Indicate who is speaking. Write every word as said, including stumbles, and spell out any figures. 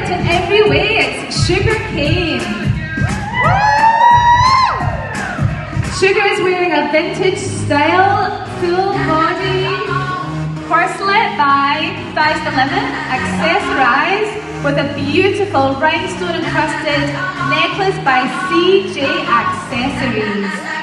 Speaker 1: perfect in every way. It's Sugar Cane. Sugar is wearing a vintage style, full body corselet by size eleven, accessorized with a beautiful rhinestone encrusted necklace by C J Accessories.